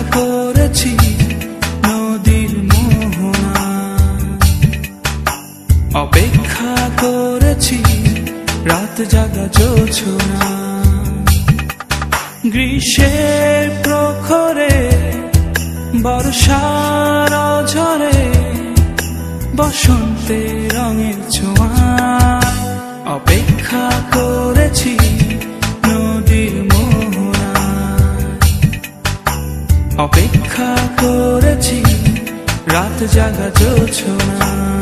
করেছি নদীর মোহনা, অপেক্ষা করেছি রাত জাগা জোছনা। গ্রীষ্মের প্রখরে বর্ষার ঝরে বসন্তের রঙের ছোঁয়া, অপেক্ষা করেছি নদীর মোহনা, অপেক্ষা করেছি রাত জাগা জোছনা।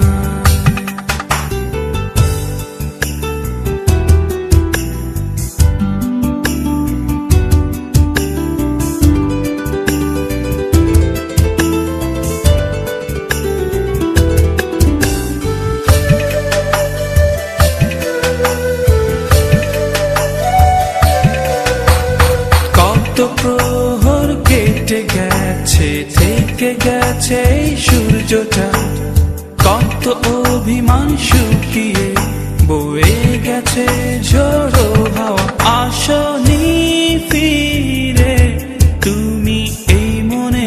প্রহর কেটে গেছে, থেকে গেছে এই সূর্যটা, কত অভিমান শুকিয়ে বয়ে গেছে ঝোড়ো হাওয়া। আসনি ফিরে তুমি এই মনে,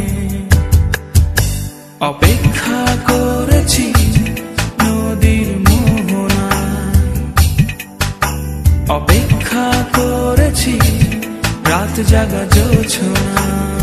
অপেক্ষা করেছি নদীর মোহনা, অপেক্ষা করেছি রাত জাগা জোছনা।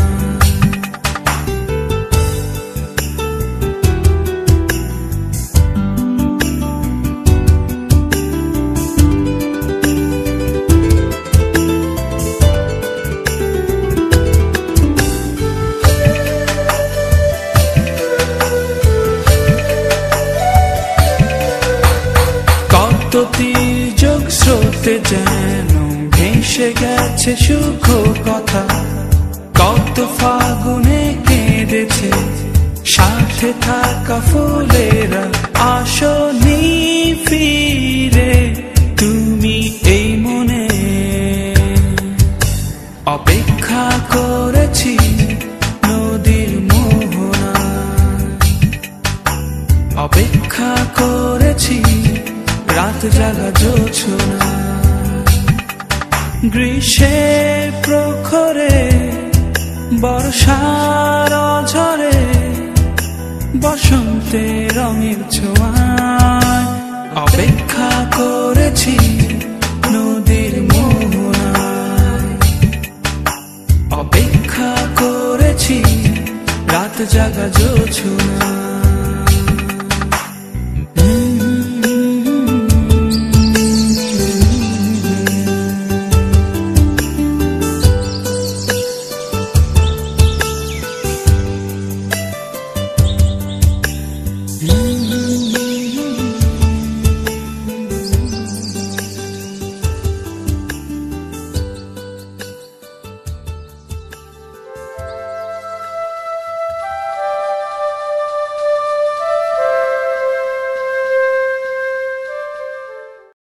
কত তির্যক স্রোতে যেন ভেসে গেছে সুখ কথা, কত ফাগুনে কেঁদেছে সাথে থাকা ফুলেরা। আসনি ফিরে তুমি এই মনে, অপেক্ষা করেছি নদীর মোহনা, অপেক্ষা করেছি রাত জাগা জোছনা। গ্রীষ্মের প্রখরে বর্ষার ঝরে বসন্তের রঙের ছোঁয়ায়, অপেক্ষা করেছি নদীর মোহনায়, অপেক্ষা করেছি রাত জাগা জোছনা।